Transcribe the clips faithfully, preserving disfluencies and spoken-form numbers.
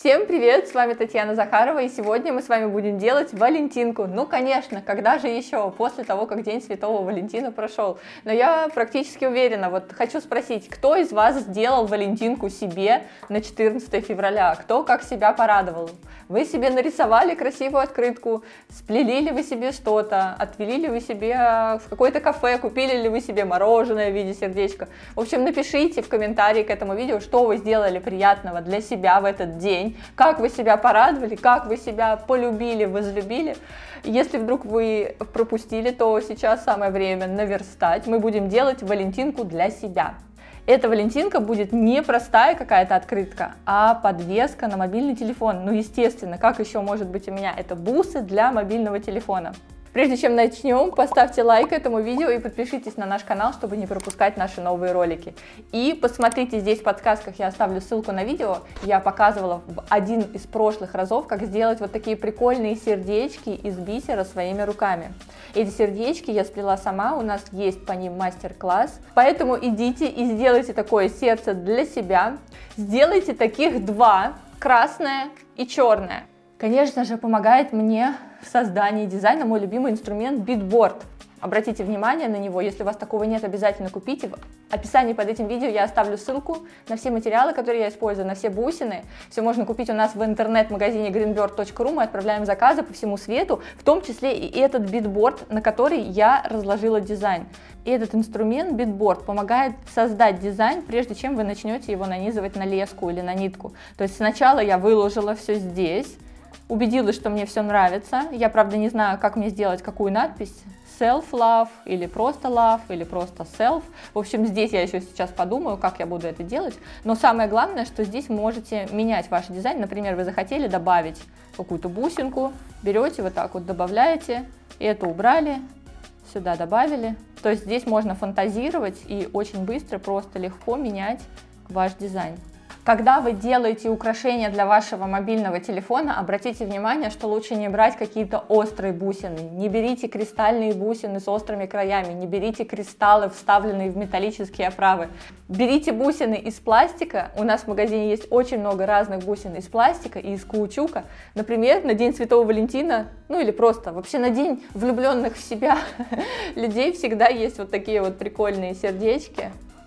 Всем привет, с вами Татьяна Захарова, и сегодня мы с вами будем делать Валентинку. Ну, конечно, когда же еще, после того, как День Святого Валентина прошел. Но я практически уверена, вот хочу спросить, кто из вас сделал Валентинку себе на четырнадцатое февраля? Кто как себя порадовал? Вы себе нарисовали красивую открытку, сплели ли вы себе что-то, отвели ли вы себе в какое-то кафе, купили ли вы себе мороженое в виде сердечка? В общем, напишите в комментарии к этому видео, что вы сделали приятного для себя в этот день, как вы себя порадовали, как вы себя полюбили, возлюбили. Если вдруг вы пропустили, то сейчас самое время наверстать. Мы будем делать Валентинку для себя. Эта Валентинка будет не простая какая-то открытка, а подвеска на мобильный телефон. Ну, естественно, как еще может быть у меня? Это бусы для мобильного телефона. Прежде чем начнем, поставьте лайк этому видео и подпишитесь на наш канал, чтобы не пропускать наши новые ролики. И посмотрите, здесь в подсказках я оставлю ссылку на видео. Я показывала в один из прошлых разов, как сделать вот такие прикольные сердечки из бисера своими руками. Эти сердечки я сплела сама, у нас есть по ним мастер-класс. Поэтому идите и сделайте такое сердце для себя. Сделайте таких два, красное и черное. Конечно же, помогает мне в создании дизайна мой любимый инструмент битборд. Обратите внимание на него, если у вас такого нет, обязательно купите. В описании под этим видео я оставлю ссылку на все материалы, которые я использую, на все бусины. Все можно купить у нас в интернет-магазине greenbird точка ру, мы отправляем заказы по всему свету, в том числе и этот битборд, на который я разложила дизайн. И этот инструмент битборд помогает создать дизайн, прежде чем вы начнете его нанизывать на леску или на нитку. То есть сначала я выложила все здесь, убедилась, что мне все нравится. Я, правда, не знаю, как мне сделать какую надпись. Self-love или просто love, или просто self. В общем, здесь я еще сейчас подумаю, как я буду это делать. Но самое главное, что здесь можете менять ваш дизайн. Например, вы захотели добавить какую-то бусинку, берете вот так вот, добавляете, это убрали, сюда добавили. То есть здесь можно фантазировать и очень быстро, просто легко менять ваш дизайн. Когда вы делаете украшения для вашего мобильного телефона, обратите внимание, что лучше не брать какие-то острые бусины. Не берите кристальные бусины с острыми краями, не берите кристаллы, вставленные в металлические оправы. Берите бусины из пластика. У нас в магазине есть очень много разных бусин из пластика и из каучука. Например, на День Святого Валентина, ну или просто вообще на День влюбленных в себя людей всегда есть вот такие вот прикольные сердечки.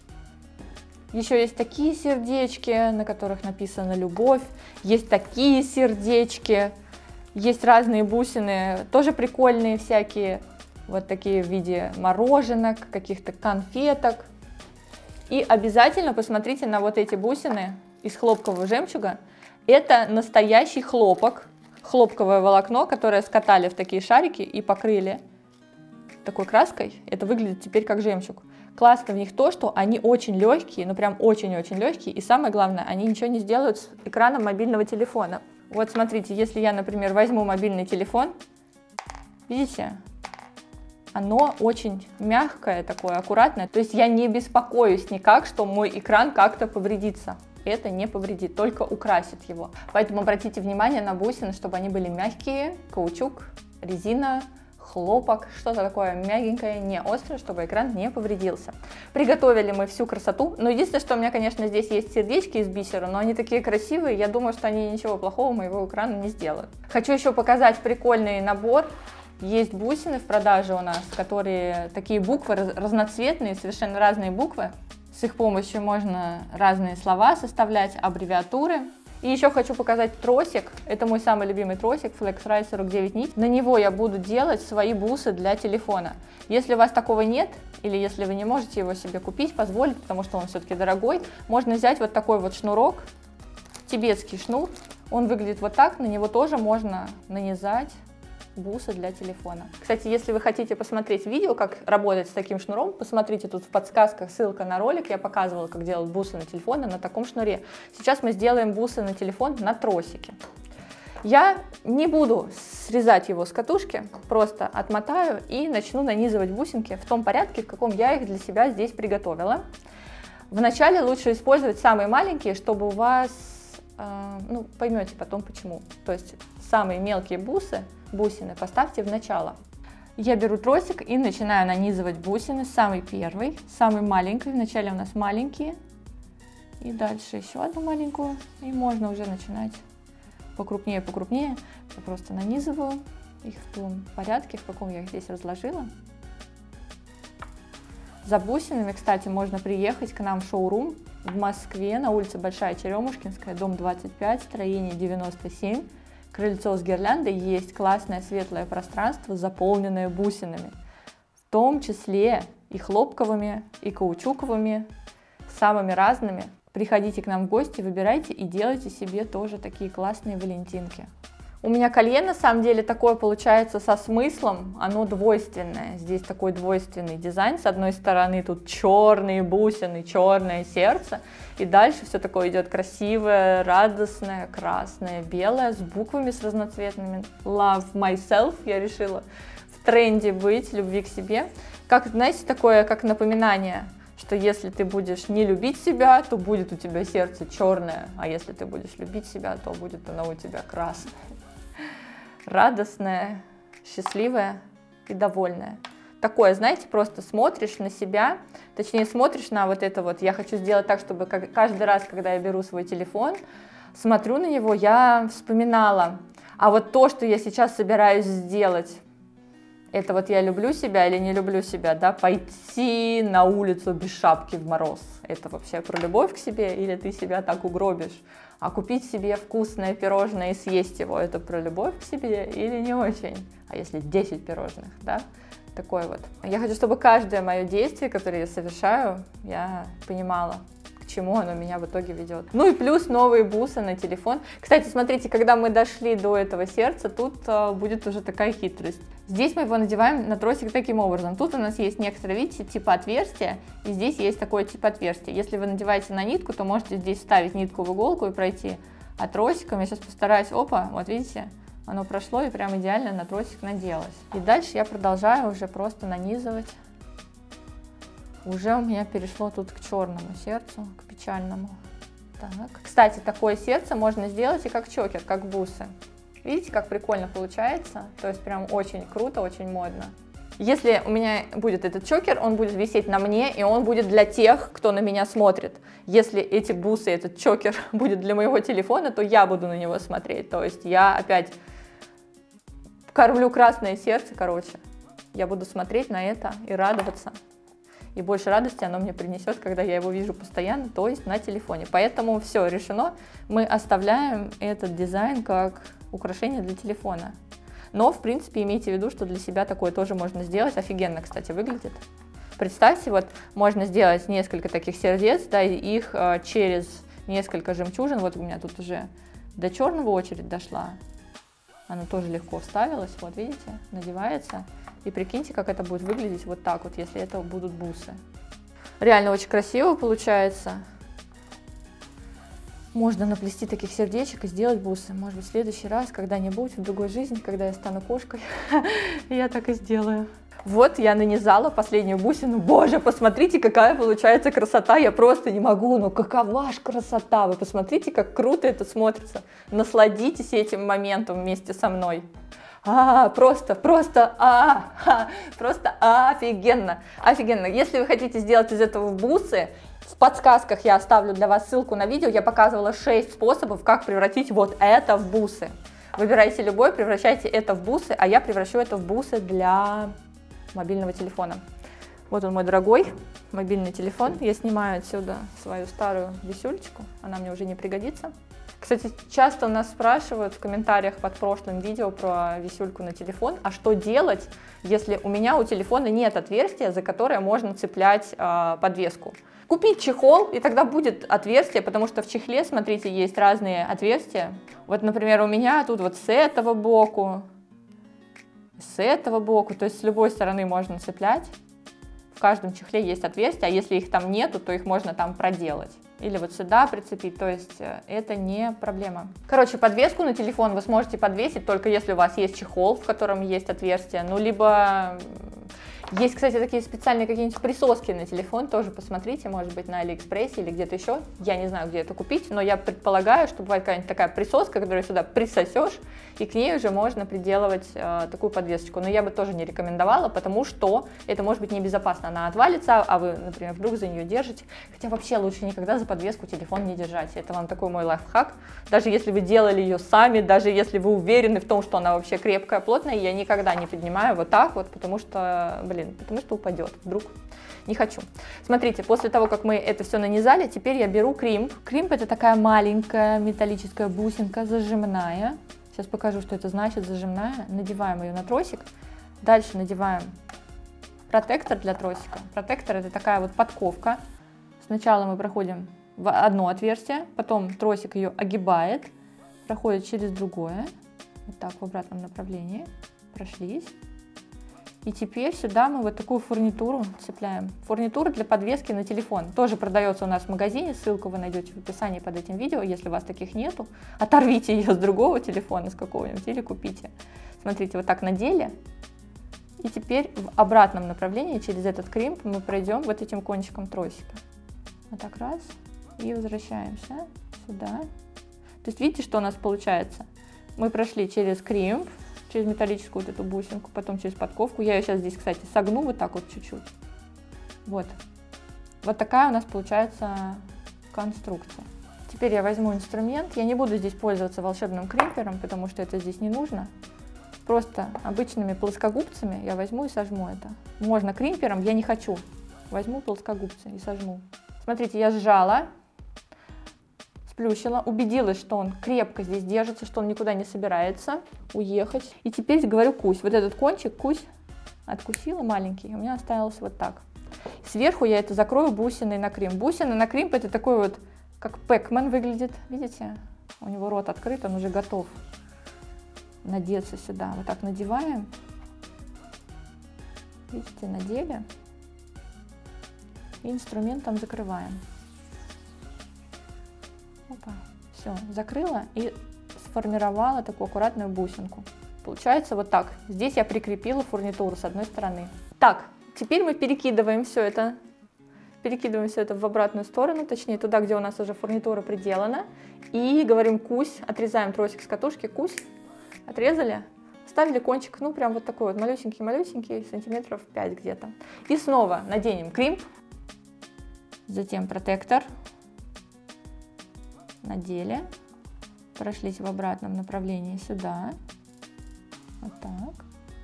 Еще есть такие сердечки, на которых написано «любовь», есть такие сердечки, есть разные бусины, тоже прикольные всякие, вот такие в виде мороженок, каких-то конфеток. И обязательно посмотрите на вот эти бусины из хлопкового жемчуга. Это настоящий хлопок, хлопковое волокно, которое скатали в такие шарики и покрыли такой краской. Это выглядит теперь как жемчуг. Классно в них то, что они очень легкие, ну прям очень-очень легкие, и самое главное, они ничего не сделают с экраном мобильного телефона. Вот смотрите, если я, например, возьму мобильный телефон, видите, оно очень мягкое такое, аккуратное, то есть я не беспокоюсь никак, что мой экран как-то повредится. Это не повредит, только украсит его. Поэтому обратите внимание на бусины, чтобы они были мягкие, каучук, резина, хлопок, что-то такое мягенькое, не острое, чтобы экран не повредился. Приготовили мы всю красоту, но единственное, что у меня, конечно, здесь есть сердечки из бисера, но они такие красивые, я думаю, что они ничего плохого моего экрана не сделают. Хочу еще показать прикольный набор. Есть бусины в продаже у нас, которые такие буквы разноцветные, совершенно разные буквы. С их помощью можно разные слова составлять, аббревиатуры. И еще хочу показать тросик. Это мой самый любимый тросик, FlexRide сорок девять нить. На него я буду делать свои бусы для телефона. Если у вас такого нет, или если вы не можете его себе купить, позволить, потому что он все-таки дорогой, можно взять вот такой вот шнурок, тибетский шнур. Он выглядит вот так, на него тоже можно нанизать бусы для телефона. Кстати, если вы хотите посмотреть видео, как работать с таким шнуром, посмотрите тут в подсказках ссылка на ролик, я показывала, как делать бусы на телефон на таком шнуре. Сейчас мы сделаем бусы на телефон на тросике. Я не буду срезать его с катушки, просто отмотаю и начну нанизывать бусинки в том порядке, в каком я их для себя здесь приготовила. Вначале лучше использовать самые маленькие, чтобы у вас, э, ну, поймете потом почему. То есть самые мелкие бусы, бусины поставьте в начало. Я беру тросик и начинаю нанизывать бусины, самый первый, самый маленький, вначале у нас маленькие, и дальше еще одну маленькую, и можно уже начинать покрупнее, покрупнее. Я просто нанизываю их в том порядке, в каком я их здесь разложила. За бусинами, кстати, можно приехать к нам в шоурум в Москве на улице Большая Черемушкинская, дом двадцать пять, строение девяносто семь. Крыльцо с гирляндой, есть классное светлое пространство, заполненное бусинами, в том числе и хлопковыми, и каучуковыми, самыми разными. Приходите к нам в гости, выбирайте и делайте себе тоже такие классные валентинки. У меня колье на самом деле такое получается со смыслом, оно двойственное. Здесь такой двойственный дизайн. С одной стороны тут черные бусины, черное сердце. И дальше все такое идет красивое, радостное, красное, белое, с буквами с разноцветными. Love myself, я решила в тренде быть, любви к себе. Как, знаете, такое, как напоминание, что если ты будешь не любить себя, то будет у тебя сердце черное, а если ты будешь любить себя, то будет оно у тебя красное. Радостное, счастливое и довольное. Такое, знаете, просто смотришь на себя, точнее смотришь на вот это вот, я хочу сделать так, чтобы каждый раз, когда я беру свой телефон, смотрю на него, я вспоминала, а вот то, что я сейчас собираюсь сделать, это вот я люблю себя или не люблю себя, да, пойти на улицу без шапки в мороз, это вообще про любовь к себе или ты себя так угробишь? А купить себе вкусное пирожное и съесть его, это про любовь к себе или не очень? А если десять пирожных, да? Такое вот. Я хочу, чтобы каждое мое действие, которое я совершаю, я понимала, к чему оно меня в итоге ведет. Ну и плюс новые бусы на телефон. Кстати, смотрите, когда мы дошли до этого сердца, тут а, будет уже такая хитрость. Здесь мы его надеваем на тросик таким образом. Тут у нас есть некоторое, видите, типа отверстие, и здесь есть такое типа отверстие. Если вы надеваете на нитку, то можете здесь вставить нитку в иголку и пройти. А тросиком я сейчас постараюсь, опа, вот видите, оно прошло и прям идеально на тросик наделось. И дальше я продолжаю уже просто нанизывать. Уже у меня перешло тут к черному сердцу, к печальному. Так. Кстати, такое сердце можно сделать и как чокер, как бусы. Видите, как прикольно получается? То есть прям очень круто, очень модно. Если у меня будет этот чокер, он будет висеть на мне, и он будет для тех, кто на меня смотрит. Если эти бусы, этот чокер будет для моего телефона, то я буду на него смотреть. То есть я опять кормлю красное сердце, короче. Я буду смотреть на это и радоваться. И больше радости оно мне принесет, когда я его вижу постоянно, то есть на телефоне. Поэтому все решено. Мы оставляем этот дизайн как украшение для телефона. Но, в принципе, имейте в виду, что для себя такое тоже можно сделать. Офигенно, кстати, выглядит. Представьте, вот можно сделать несколько таких сердец, да, и их э, через несколько жемчужин. Вот у меня тут уже до черного очередь дошла. Она тоже легко вставилась, вот видите, надевается. И прикиньте, как это будет выглядеть вот так вот, если это будут бусы. Реально очень красиво получается. Можно наплести таких сердечек и сделать бусы. Может быть, в следующий раз, когда-нибудь, в другой жизни, когда я стану кошкой, я так и сделаю. Вот я нанизала последнюю бусину. Боже, посмотрите, какая получается красота. Я просто не могу, но какова ж красота. Вы посмотрите, как круто это смотрится. Насладитесь этим моментом вместе со мной. А, просто, просто, а, а, просто офигенно, офигенно. Если вы хотите сделать из этого бусы, в подсказках я оставлю для вас ссылку на видео. Я показывала шесть способов, как превратить вот это в бусы. Выбирайте любой, превращайте это в бусы, а я превращу это в бусы для мобильного телефона. Вот он, мой дорогой мобильный телефон. Я снимаю отсюда свою старую висюлечку, она мне уже не пригодится. Кстати, часто у нас спрашивают в комментариях под прошлым видео про висюльку на телефон, а что делать, если у меня у телефона нет отверстия, за которое можно цеплять э, подвеску. Купить чехол, и тогда будет отверстие, потому что в чехле, смотрите, есть разные отверстия. Вот, например, у меня тут вот с этого боку, с этого боку, то есть с любой стороны можно цеплять. В каждом чехле есть отверстия, а если их там нету, то их можно там проделать. Или вот сюда прицепить, то есть это не проблема. Короче, подвеску на телефон вы сможете подвесить только если у вас есть чехол, в котором есть отверстие, ну либо Есть, кстати, такие специальные какие-нибудь присоски на телефон, тоже посмотрите, может быть, на Алиэкспрессе или где-то еще. Я не знаю, где это купить, но я предполагаю, что бывает какая-нибудь такая присоска, которую сюда присосешь, и к ней уже можно приделывать э, такую подвесочку. Но я бы тоже не рекомендовала, потому что это может быть небезопасно. Она отвалится, а вы, например, вдруг за нее держите. Хотя вообще лучше никогда за подвеску телефон не держать. Это вам такой мой лайфхак. Даже если вы делали ее сами, даже если вы уверены в том, что она вообще крепкая, плотная, я никогда не поднимаю вот так вот, потому что, блин, потому что упадет вдруг. Не хочу. Смотрите, после того, как мы это все нанизали, теперь я беру кримп. Кримп — это такая маленькая металлическая бусинка, зажимная. Сейчас покажу, что это значит, зажимная. Надеваем ее на тросик. Дальше надеваем протектор для тросика. Протектор — это такая вот подковка. Сначала мы проходим в одно отверстие, потом тросик ее огибает, проходит через другое. Вот так, в обратном направлении. Прошлись. И теперь сюда мы вот такую фурнитуру цепляем. Фурнитура для подвески на телефон. Тоже продается у нас в магазине. Ссылку вы найдете в описании под этим видео. Если у вас таких нету, оторвите ее с другого телефона, с какого-нибудь, или купите. Смотрите, вот так надели. И теперь в обратном направлении через этот кримп мы пройдем вот этим кончиком тросика. Вот так раз. И возвращаемся сюда. То есть видите, что у нас получается? Мы прошли через кримп, через металлическую вот эту бусинку, потом через подковку. Я ее сейчас здесь, кстати, согну вот так вот чуть-чуть. Вот. Вот такая у нас получается конструкция. Теперь я возьму инструмент. Я не буду здесь пользоваться волшебным кримпером, потому что это здесь не нужно. Просто обычными плоскогубцами я возьму и сожму это. Можно кримпером, я не хочу. Возьму плоскогубцы и сожму. Смотрите, я сжала, сплющила, убедилась, что он крепко здесь держится, что он никуда не собирается уехать. И теперь говорю кусь. Вот этот кончик, кусь, откусила маленький, у меня осталось вот так. Сверху я это закрою бусиной на кримп. Бусина на кримп — это такой вот, как Пэкмен выглядит, видите? У него рот открыт, он уже готов надеться сюда. Вот так надеваем. Видите, надели. И инструментом закрываем. Опа. Все, закрыла и сформировала такую аккуратную бусинку. Получается вот так. Здесь я прикрепила фурнитуру с одной стороны. Так, теперь мы перекидываем все это, перекидываем все это в обратную сторону, точнее туда, где у нас уже фурнитура приделана. И говорим кусь, отрезаем тросик с катушки, кусь, отрезали, ставили кончик, ну прям вот такой вот малюсенький-малюсенький, сантиметров пять где-то. И снова наденем кримп, затем протектор. Надели, прошлись в обратном направлении сюда, вот так.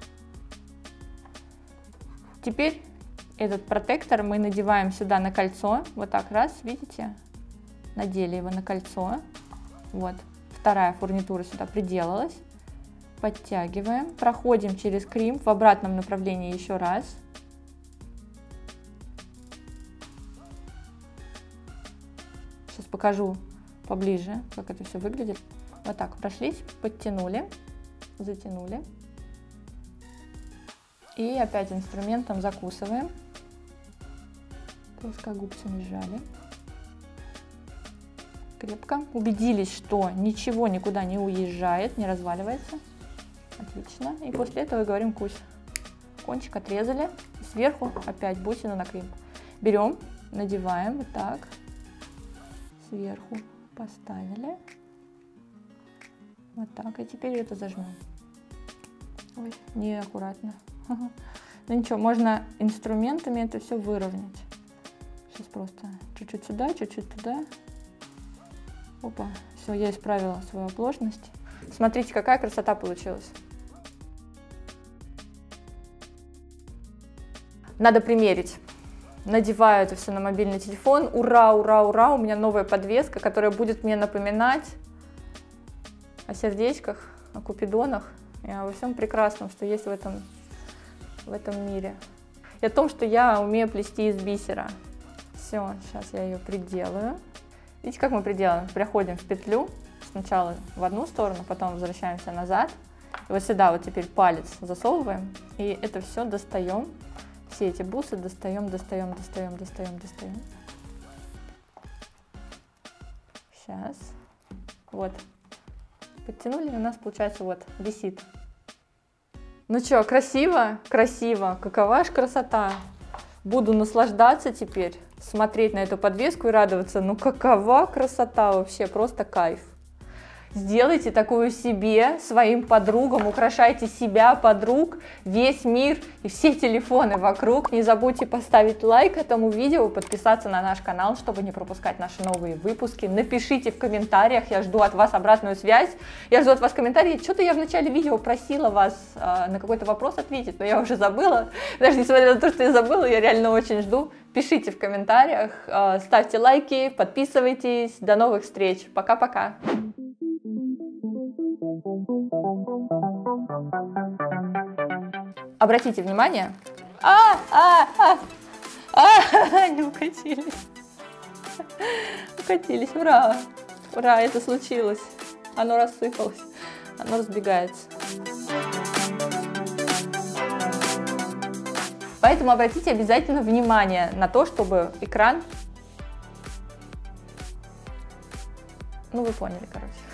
Теперь этот протектор мы надеваем сюда на кольцо, вот так раз, видите, надели его на кольцо, вот, вторая фурнитура сюда приделалась, подтягиваем, проходим через кримп в обратном направлении еще раз. Сейчас покажу поближе, как это все выглядит. Вот так прошлись, подтянули, затянули. И опять инструментом закусываем. Плоскогубцами сжали. Крепко. Убедились, что ничего никуда не уезжает, не разваливается. Отлично. И после этого говорим кусь. Кончик отрезали. Сверху опять бусину на кримп. Берем, надеваем вот так. Сверху поставили. Вот так. И теперь это зажмем. Ой, неаккуратно. Ну ничего, можно инструментами это все выровнять. Сейчас просто чуть-чуть сюда, чуть-чуть туда. Опа, все, я исправила свою оплошность. Смотрите, какая красота получилась. Надо примерить. Надеваю это все на мобильный телефон. Ура, ура, ура, у меня новая подвеска, которая будет мне напоминать о сердечках, о купидонах и обо всем прекрасном, что есть в этом, в этом мире. И о том, что я умею плести из бисера. Все, сейчас я ее приделаю. Видите, как мы приделаем? Проходим в петлю, сначала в одну сторону, потом возвращаемся назад. И вот сюда вот теперь палец засовываем, и это все достаем. Все эти бусы достаем, достаем, достаем, достаем, достаем. Сейчас. Вот. Подтянули, у нас получается вот висит. Ну что, красиво? Красиво. Какова ж красота. Буду наслаждаться теперь, смотреть на эту подвеску и радоваться. Ну какова красота вообще, просто кайф. Сделайте такую себе, своим подругам, украшайте себя, подруг, весь мир и все телефоны вокруг. Не забудьте поставить лайк этому видео, подписаться на наш канал, чтобы не пропускать наши новые выпуски. Напишите в комментариях, я жду от вас обратную связь. Я жду от вас комментарии. Что-то я в начале видео просила вас э, на какой-то вопрос ответить, но я уже забыла. Даже несмотря на то, что я забыла, я реально очень жду. Пишите в комментариях, э, ставьте лайки, подписывайтесь. До новых встреч. Пока-пока. Обратите внимание. А, а, а, а, они укатились. Укатились, ура. Ура, это случилось. Оно рассыпалось, оно разбегается. Поэтому обратите обязательно внимание на то, чтобы экран... Ну, вы поняли, короче.